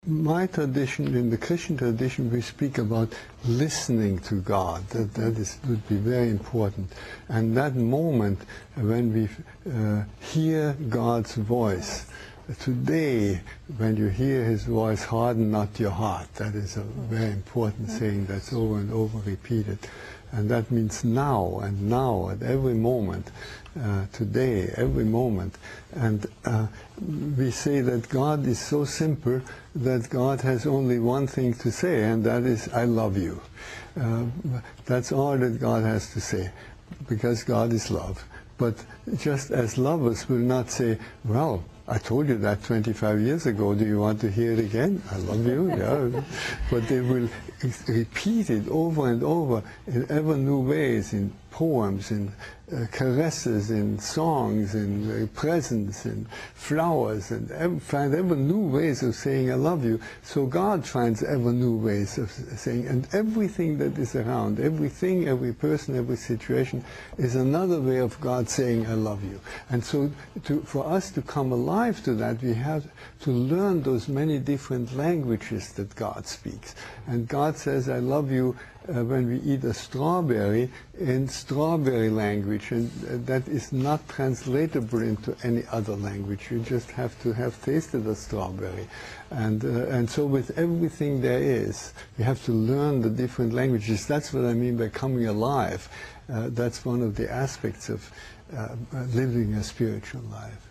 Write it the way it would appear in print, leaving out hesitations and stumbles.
my tradition, in the Christian tradition, we speak about listening to God. That would be very important. And that moment when we hear God's voice, today, when you hear His voice, harden not your heart. That is a very important saying that's over and over repeated. And that means now, and now, at every moment, today, every moment. And we say that God is so simple that God has only one thing to say, and that is, I love you. That's all that God has to say, because God is love. But just as lovers will not say, well, I told you that 25 years ago, do you want to hear it again? I love you, yeah. But they will repeat it over and over in ever new ways, in poems, in caresses, in songs, in presents, in flowers, and find ever new ways of saying I love you. So God finds ever new ways of saying, and everything that is around, everything, every person, every situation is another way of God saying I love you. And so for us to come alive to that, we have to learn those many different languages that God speaks. And God says I love you when we eat a strawberry in strawberry language, and that is not translatable into any other language. You just have to have tasted a strawberry. And so with everything there is, you have to learn the different languages. That's what I mean by coming alive. That's one of the aspects of living a spiritual life.